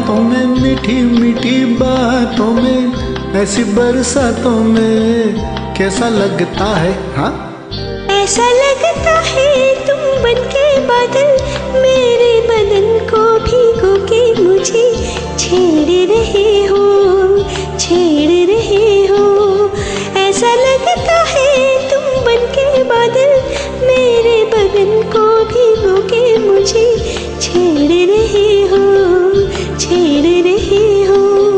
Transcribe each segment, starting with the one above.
रातों में, मीठी मीठी बातों में, ऐसी बरसातों में कैसा लगता है? हाँ, ऐसा लगता है तुम बनके बादल मेरे बदन को भिगो के मुझे छेड़ रहे हो, छेड़ रहे हो। ऐसा लगता है तुम बनके बादल मेरे बदन को भिगो के मुझे छेड़ रहे हो, छेड़ रहे हो।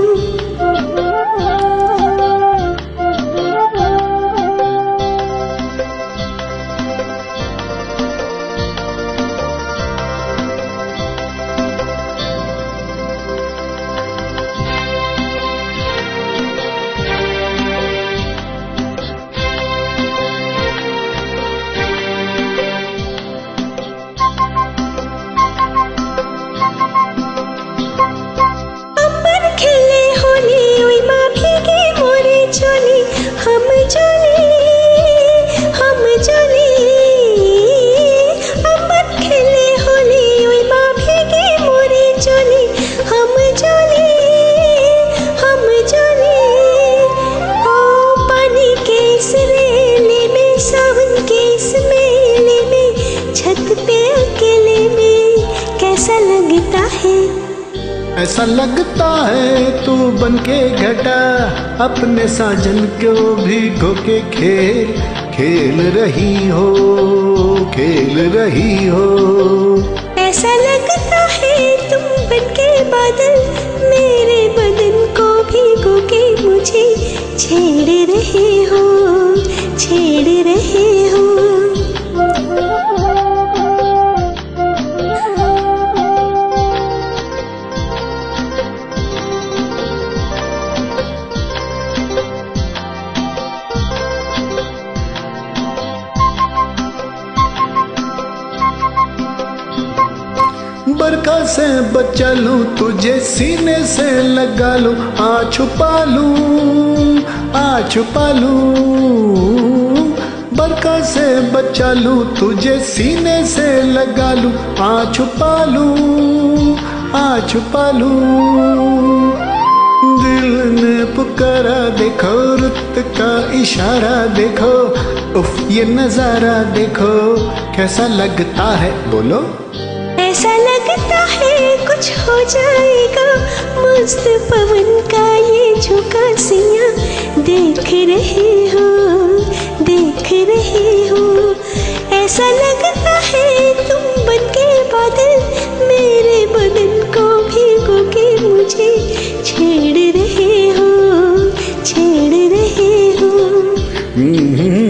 ऐसा लगता है तू बनके घटा अपने साजन को भिगो के खेल खेल रही हो, खेल रही हो। ऐसा लगता है तुम बनके बादल मेरे बदन को भिगो के मुझे छेड़ रहे हो, छेड़ रहे हो। बरखा से बचा लूं तुझे सीने से लगा लूं, आ छुपा लूं, आ छुपा लूं। बरखा से बचा लूं तुझे सीने से लगा लूं, आ छुपा लूं, आ छुपा लूं। दिल ने पुकारा देखो, रुत का इशारा देखो, उफ ये नजारा देखो कैसा लगता है, बोलो। ऐसा लगता है कुछ हो जाएगा, मस्त पवन का ये झोंका सिया देख रहे हो, देख रहे हो। ऐसा लगता है तुम बनके बादल मेरे बदन को भिगो के मुझे छेड़ रहे हो, छेड़ रहे हो।